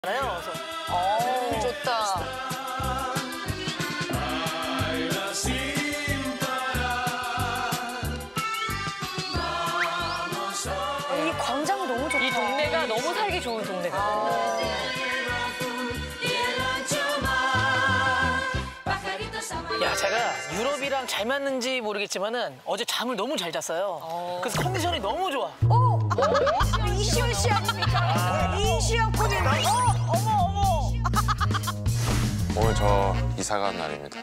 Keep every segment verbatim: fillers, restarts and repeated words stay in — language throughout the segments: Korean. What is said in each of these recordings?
그래서 어, 좋다. 이 광장 너무 좋다. 이 동네가 너무 살기 좋은 동네가. 아. 야, 제가 유럽이랑 잘 맞는지 모르겠지만은 어제 잠을 너무 잘 잤어요. 어. 그래서 컨디션이 너무 좋아. 어, 어, 이시연 씨 아닙니까? 이시연 군이 어, 어머 어머. 오늘 저 이사 간 날입니다.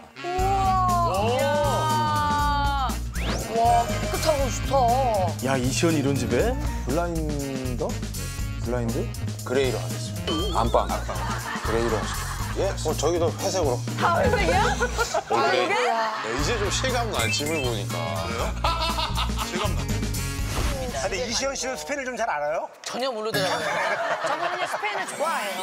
우와. 와, 깨끗하고 좋다. 야, 이시연 이런 집에? 블라인더? 블라인드? 그레이로 하겠습니다. 안방. 안방. 그레이로 하시죠. 예? 뭐 저기도 회색으로. 다 회색이야? 아, 이게? 네, 이제 좀 실감 나, 짐을 보니까. 그래요? 실감 나. 근데 이시연 씨는 스페인을 좀 잘 알아요? 전혀 모르더라고요. 저분은 스페인을 좋아해요.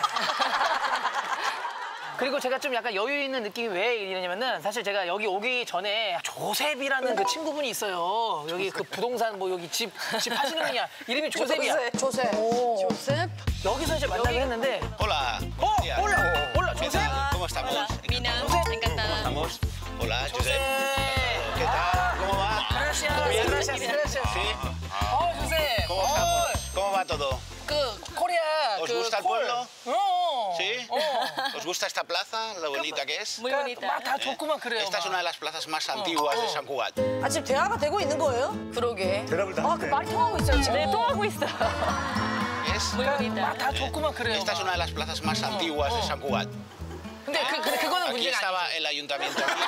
그리고 제가 좀 약간 여유 있는 느낌이 왜 이러냐면은 사실 제가 여기 오기 전에 조셉이라는 그 친구분이 있어요. 여기 그 부동산 뭐 여기 집, 집 하시는 분이야. 이름이 조셉이야. 조셉. 조셉? 여기서 이제 만나게 했는데 Hola. 어? 몰라. 몰라. 조셉? ¿Cómo estamos? 미나, encantada. ¿Estamos? Hola, Josep. ¿Qué tal? ¿Cómo va? Gracias. ¿Bien? Gracias. Gracias. Sí. 어, 조셉. ¿Cómo estamos? ¿Cómo va todo? 그 코리아 ¿Os 그 gusta el 콜. pueblo? 어. ¿Sí? 어. ¿Os gusta esta plaza? Lo bonita que es. Muy bonita. 막다 좋구만 그래요. Esta es 막. una de las plazas más antiguas de San Cugat. 아, 지금 대화가 되고 있는 거예요? 그러게. 대답을 다 아, 그 말이 통하고 있어요, 지금. 네, 통하고 있어. Es- Muy bonita. 막다 좋구만 그래요. Esta es una de las plazas más antiguas de San Cugat. 근데 그, 그, 그거는 Aquí 문제가 estaba 아니죠. el ayuntamiento. aquí.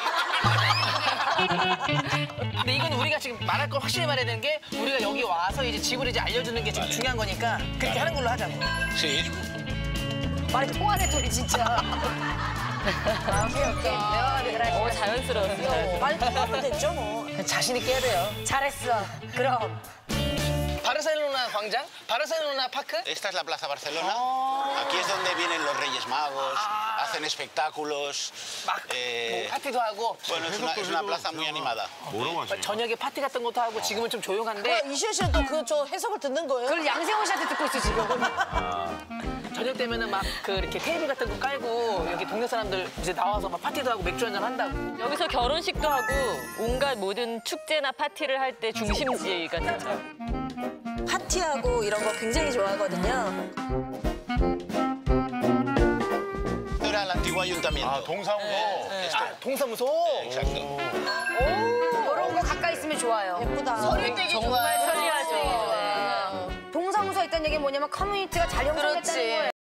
근데 이건 우리가 지금 말할 걸 확실히 말해야 되는 게 우리가 여기 와서 이제 집을 이제 알려주는 게 지금 중요한 거니까 그렇게 하는 걸로 하자고. Sí. 말이 통하네, 둘이 진짜. 아, 오케이, 오케이. 네, 그래. 어, 자연스러웠어. 말 통하면 됐죠, 뭐. 자신 있게 해야 돼요. 잘했어. 그럼. 바르셀로나 광장? 바르셀로나 파크? Esta es la Plaza Barcelona. Aquí es donde vienen los Reyes Magos, hacen espectáculos. 막 eh, 뭐 파티도 하고 Bueno, es una, es una plaza muy animada. 저녁에 파티 같은 것도 하고 지금은 좀 조용한데 이시연 씨는 또 그 저 해석을 듣는 거예요? 그걸 양세형 씨한테 듣고 있어, 지금. 저녁 되면은 막 그 이렇게 테이블 같은 거 깔고 여기 동네 사람들 이제 나와서 막 파티도 하고 맥주 한잔 한다고. 여기서 결혼식도 하고 온갖 모든 축제나 파티를 할 때 중심지가 되죠. 파티하고 이런 거 굉장히 좋아하거든요. Esto era el antiguo ayuntamiento. 아, 동사무소. 아, 동사무소? Exacto. 이런 거 가까이 있으면 좋아요. 예쁘다. 서류 되게 정말 편리하죠. 동사무소에 있다는 얘기는 뭐냐면 커뮤니티가 잘 형성됐다는 거예요.